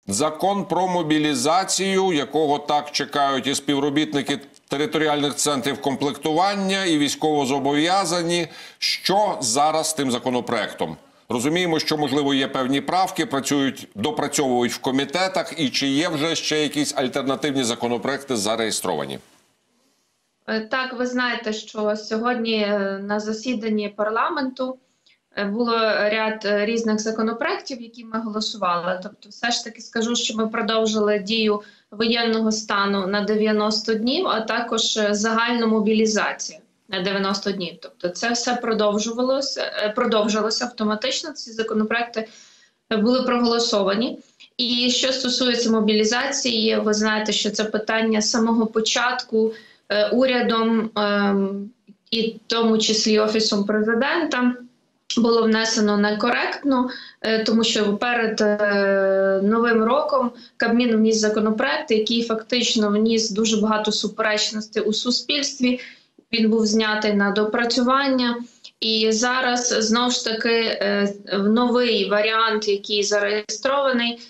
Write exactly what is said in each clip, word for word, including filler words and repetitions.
Закон про мобілізацію, якого так чекають і співробітники територіальних центрів комплектування, і військовозобов'язані. Що зараз з тим законопроектом? Розуміємо, що, можливо, є певні правки, працюють, допрацьовують в комітетах. І чи є вже ще якісь альтернативні законопроекти зареєстровані? Так, ви знаєте, що сьогодні на засіданні парламенту було ряд різних законопроєктів, які ми голосували. Тобто, все ж таки скажу, що ми продовжили дію воєнного стану на дев'яносто днів, а також загальну мобілізацію на дев'яносто днів. Тобто, це все продовжувалося, продовжилося автоматично, ці законопроєкти були проголосовані. І що стосується мобілізації, ви знаєте, що це питання з самого початку е, урядом, е, і в тому числі Офісом Президента, було внесено некоректно, е, тому що перед е, Новим роком Кабмін вніс законопроект, який фактично вніс дуже багато суперечностей у суспільстві. Він був знятий на допрацювання. І зараз, знову ж таки, е, новий варіант, який зареєстрований,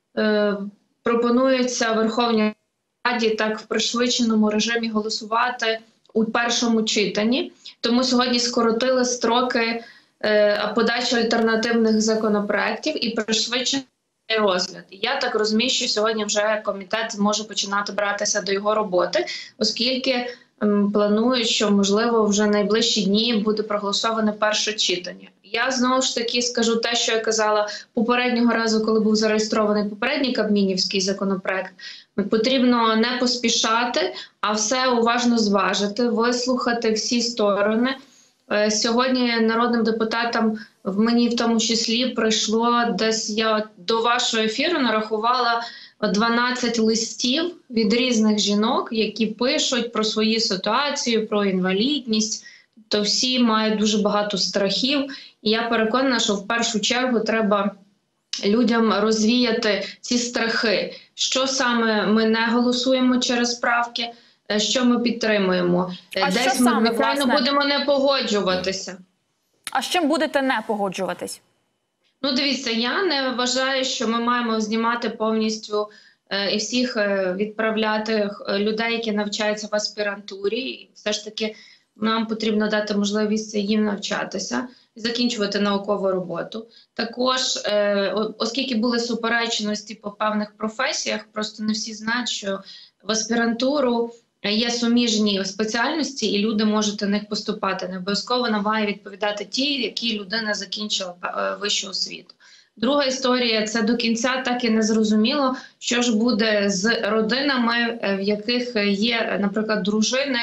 е, пропонується Верховній Раді так в пришвидшеному режимі голосувати у першому читанні. Тому сьогодні скоротили строки е, подачі альтернативних законопроєктів і пришвидшений розгляд. Я так розумію, що сьогодні вже комітет зможе починати братися до його роботи, оскільки ем, планують, що, можливо, вже найближчі дні буде проголосоване перше читання. Я знову ж таки скажу те, що я казала попереднього разу, коли був зареєстрований попередній кабмінівський законопроект. Потрібно не поспішати, а все уважно зважити, вислухати всі сторони. Сьогодні народним депутатам, в мені в тому числі, прийшло десь, я до вашого ефіру нарахувала дванадцять листів від різних жінок, які пишуть про свою ситуацію, про інвалідність. То всі мають дуже багато страхів. І я переконана, що в першу чергу треба людям розвіяти ці страхи. Що саме ми не голосуємо через правки, що ми підтримуємо. А Десь що ми, саме, звичайно, власне? будемо не погоджуватися. А з чим будете не погоджуватись? Ну, дивіться, я не вважаю, що ми маємо знімати повністю е, і всіх е, відправляти людей, які навчаються в аспірантурі. І все ж таки нам потрібно дати можливість їм навчатися і закінчувати наукову роботу. Також, е, оскільки були суперечності по певних професіях, просто не всі знають, що в аспірантуру є суміжні спеціальності, і люди можуть на них поступати. Не обов'язково вона має відповідати ті, які людина закінчила вищу освіту. Друга історія – це до кінця так і не зрозуміло, що ж буде з родинами, в яких є, наприклад, дружини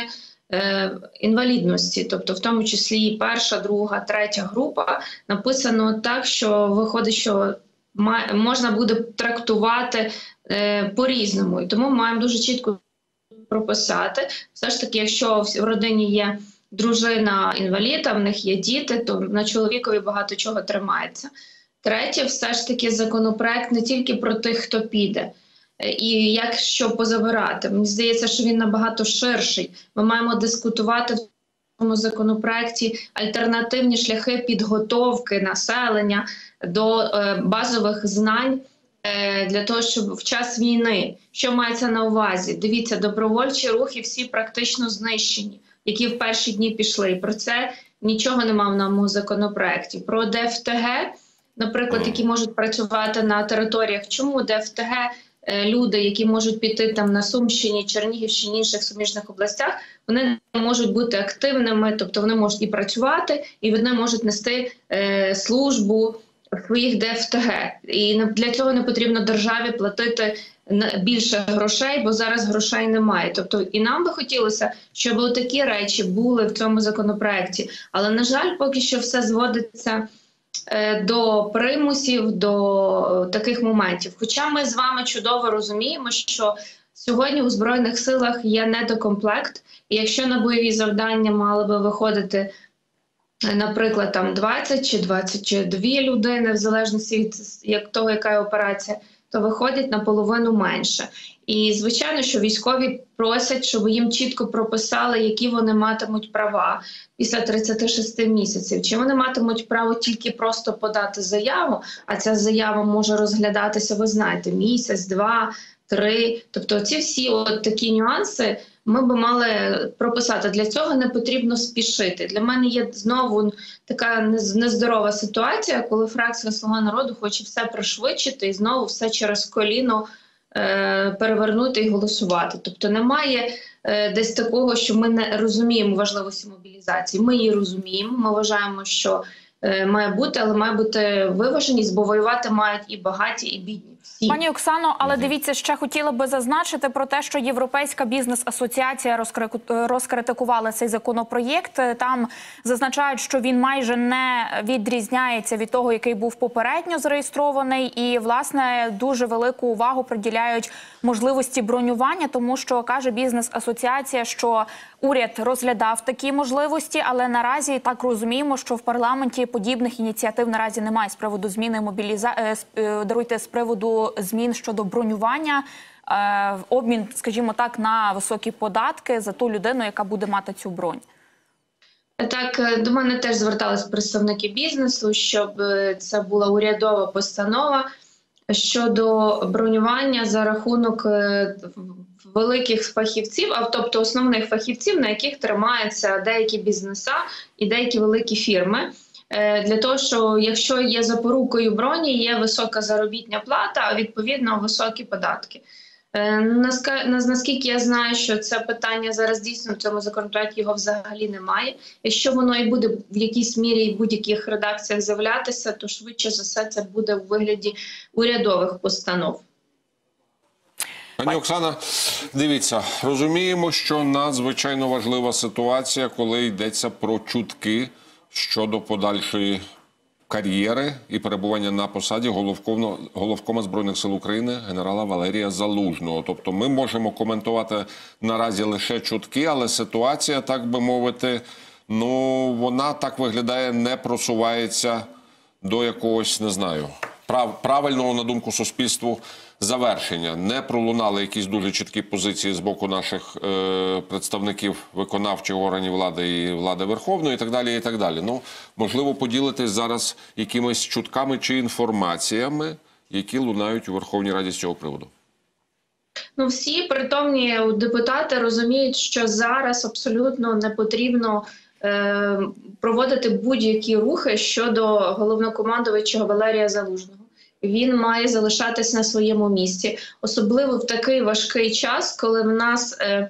інвалідності, тобто в тому числі і перша, друга, третя група. Написано так, що виходить, що можна буде трактувати по-різному. І тому маємо дуже чітко прописати. Все ж таки, якщо в родині є дружина-інвалід, а в них є діти, то на чоловікові багато чого тримається. Третє, все ж таки, законопроект не тільки про тих, хто піде, і як що позабирати. Мені здається, що він набагато ширший. Ми маємо дискутувати в цьому законопроекті альтернативні шляхи підготовки населення до е, базових знань е, для того, щоб в час війни, що мається на увазі? Дивіться, добровольчі рухи всі практично знищені, які в перші дні пішли. І про це нічого нема в новому законопроекті. Про ДФТГ, наприклад, які можуть працювати на територіях. Чому ДФТГ люди, які можуть піти там на Сумщині, Чернігівщині, інших суміжних областях, вони можуть бути активними, тобто вони можуть і працювати, і вони можуть нести е, службу в своїх ДФТГ. І для цього не потрібно державі платити більше грошей, бо зараз грошей немає. Тобто і нам би хотілося, щоб такі речі були в цьому законопроекті. Але, на жаль, поки що все зводиться до примусів, до таких моментів. Хоча ми з вами чудово розуміємо, що сьогодні у Збройних силах є недокомплект, і якщо на бойові завдання мали би виходити, наприклад, там двадцять чи двадцять дві людини, в залежності від як того, яка є операція, то виходить наполовину менше. І, звичайно, що військові просять, щоб їм чітко прописали, які вони матимуть права після тридцяти шести місяців. Чи вони матимуть право тільки просто подати заяву, а ця заява може розглядатися, ви знаєте, місяць, два, три. Тобто ці всі от такі нюанси ми би мали прописати. Для цього не потрібно спішити. Для мене є знову така нездорова ситуація, коли фракція «Слуга народу» хоче все пришвидшити і знову все через коліно е, перевернути і голосувати. Тобто немає е, десь такого, що ми не розуміємо важливості мобілізації. Ми її розуміємо, ми вважаємо, що е, має бути, але має бути виваженість, бо воювати мають і багаті, і бідні. Всі. Пані Оксано, але дивіться, ще хотіла би зазначити про те, що Європейська бізнес-асоціація розкритикувала цей законопроєкт. Там зазначають, що він майже не відрізняється від того, який був попередньо зареєстрований. І, власне, дуже велику увагу приділяють можливості бронювання, тому що, каже бізнес-асоціація, що уряд розглядав такі можливості, але наразі так розуміємо, що в парламенті подібних ініціатив наразі немає з приводу зміни мобілізації, даруйте, з приводу змін щодо бронювання, е, обмін, скажімо так, на високі податки за ту людину, яка буде мати цю бронь. Так, до мене теж звертались представники бізнесу, щоб це була урядова постанова щодо бронювання за рахунок великих фахівців, а тобто основних фахівців, на яких тримаються деякі бізнеса і деякі великі фірми. Для того, що якщо є запорукою броні, є висока заробітна плата, а відповідно високі податки. Наскільки я знаю, що це питання зараз дійсно в цьому законопроекті його взагалі немає. Якщо воно і буде в якійсь мірі і в будь-яких редакціях з'являтися, то швидше за все це буде у вигляді урядових постанов. Пані Оксана, дивіться, розуміємо, що надзвичайно важлива ситуація, коли йдеться про чутки щодо подальшої кар'єри і перебування на посаді головкома Збройних сил України генерала Валерія Залужного. Тобто ми можемо коментувати наразі лише чутки, але ситуація, так би мовити, ну, вона так виглядає, не просувається до якогось, не знаю, прав, правильного, на думку суспільству, завершення. Не пролунали якісь дуже чіткі позиції з боку наших е, представників виконавчих органів влади і влади Верховної і так далі, і так далі. Ну, можливо, поділитись зараз якимись чутками чи інформаціями, які лунають у Верховній Раді з цього приводу. Ну, всі притомні депутати розуміють, що зараз абсолютно не потрібно е, проводити будь-які рухи щодо головнокомандувача Валерія Залужного. Він має залишатись на своєму місці, особливо в такий важкий час, коли в нас, е,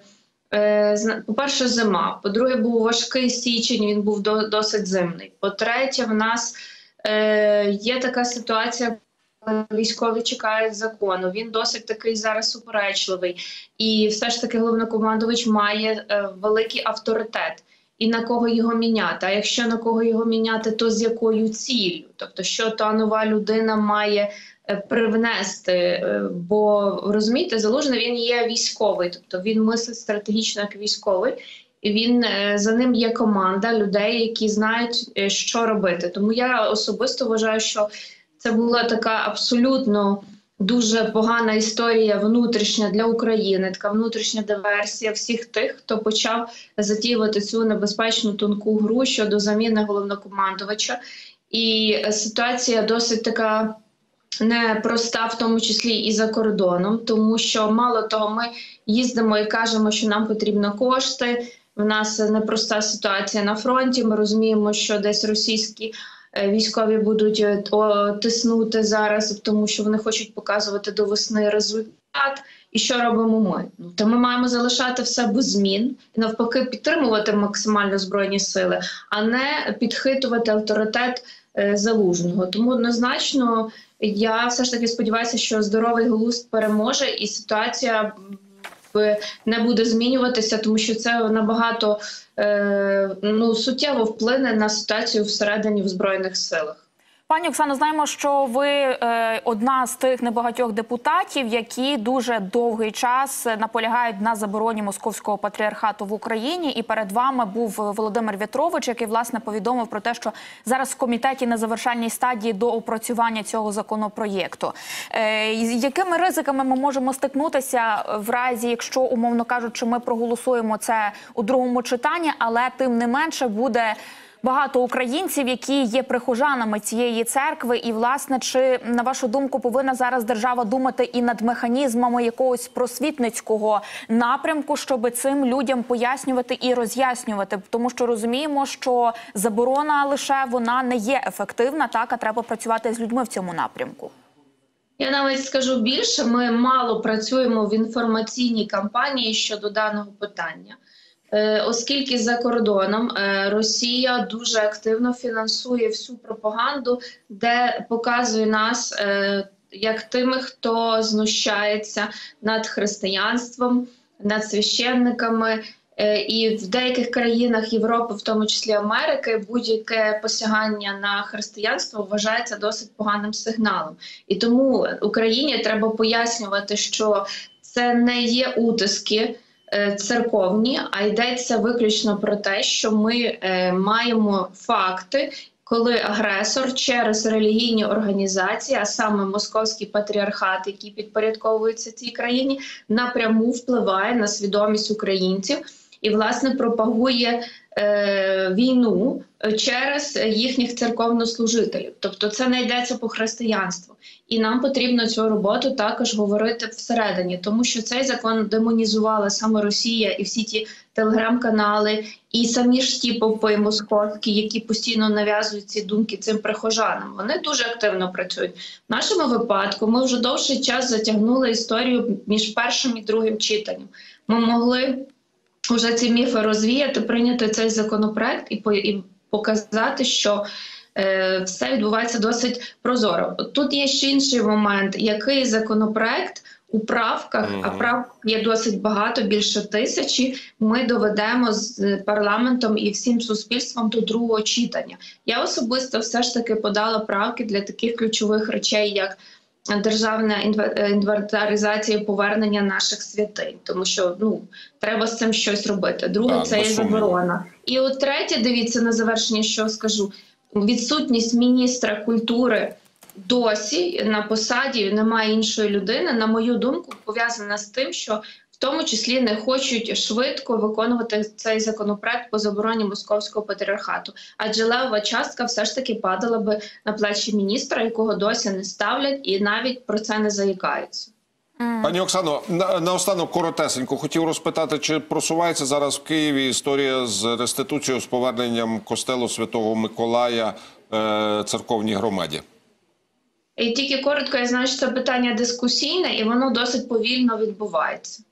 е, по-перше, зима, по-друге, був важкий січень, він був до, досить зимний, по-третє, в нас е, є така ситуація, коли військові чекають закону, він досить такий зараз суперечливий, і все ж таки головнокомандувач має е, великий авторитет. І на кого його міняти? А якщо на кого його міняти, то з якою ціллю? Тобто, що та нова людина має привнести? Бо, розумієте, Залужний, він є військовий, тобто він мислить стратегічно як військовий, і він, за ним є команда людей, які знають, що робити. Тому я особисто вважаю, що це була така абсолютно дуже погана історія внутрішня для України, така внутрішня диверсія всіх тих, хто почав затіювати цю небезпечну тонку гру щодо заміни головнокомандувача. І ситуація досить така непроста, в тому числі і за кордоном, тому що мало того, ми їздимо і кажемо, що нам потрібно кошти, в нас непроста ситуація на фронті, ми розуміємо, що десь російські військові будуть тиснути зараз, тому що вони хочуть показувати до весни результат. І що робимо ми? Ну, то ми маємо залишати все без змін і навпаки підтримувати максимально Збройні сили, а не підхитувати авторитет е, Залужного. Тому однозначно я все ж таки сподіваюся, що здоровий глузд переможе і ситуація не буде змінюватися, тому що це набагато е, ну, суттєво вплине на ситуацію всередині в Збройних силах. Пані Оксано, знаємо, що ви е, одна з тих небагатьох депутатів, які дуже довгий час наполягають на забороні московського патріархату в Україні. І перед вами був Володимир В'ятрович, який, власне, повідомив про те, що зараз в комітеті на завершальній стадії до опрацювання цього законопроєкту. Е, якими ризиками ми можемо стикнутися в разі, якщо, умовно кажучи, ми проголосуємо це у другому читанні, але тим не менше буде багато українців, які є прихожанами цієї церкви, і, власне, чи, на вашу думку, повинна зараз держава думати і над механізмами якогось просвітницького напрямку, щоб цим людям пояснювати і роз'яснювати? Тому що розуміємо, що заборона лише вона не є ефективна, так, а треба працювати з людьми в цьому напрямку. Я навіть скажу більше, ми мало працюємо в інформаційній кампанії щодо даного питання. Оскільки за кордоном Росія дуже активно фінансує всю пропаганду, де показує нас як тими, хто знущається над християнством, над священниками. І в деяких країнах Європи, в тому числі Америки, будь-яке посягання на християнство вважається досить поганим сигналом. І тому Україні треба пояснювати, що це не є утиски церковні, а йдеться виключно про те, що ми е, маємо факти, коли агресор через релігійні організації, а саме Московський патріархат, який підпорядковується цій країні, напряму впливає на свідомість українців і, власне, пропагує е, війну через їхніх церковнослужителів. Тобто це не йдеться по християнству. І нам потрібно цю роботу також говорити всередині, тому що цей закон демонізувала саме Росія і всі ті телеграм-канали, і самі ж ті попи московські, які постійно нав'язують ці думки цим прихожанам. Вони дуже активно працюють. В нашому випадку ми вже довший час затягнули історію між першим і другим читанням. Ми могли вже ці міфи розвіяти, прийняти цей законопроект і, по, і показати, що е, все відбувається досить прозоро. Тут є ще інший момент, який законопроект у правках, mm-hmm. а правок є досить багато, більше тисячі, ми доведемо з парламентом і всім суспільством до другого читання. Я особисто все ж таки подала правки для таких ключових речей, як державна інвентаризація і повернення наших святинь, тому що ну треба з цим щось робити. Друге, так, це є заборона. І от третє, дивіться на завершення, що скажу, відсутність міністра культури досі на посаді, немає іншої людини, на мою думку, пов'язана з тим, що в тому числі не хочуть швидко виконувати цей законопроект по забороні Московського патріархату. Адже левова частка все ж таки падала би на плечі міністра, якого досі не ставлять і навіть про це не заїкаються. Пані Оксано, на, наостанок коротесенько хотів розпитати, чи просувається зараз в Києві історія з реституцією, з поверненням костелу Святого Миколая е, церковній громаді? І тільки коротко, я знаю, що це питання дискусійне, і воно досить повільно відбувається.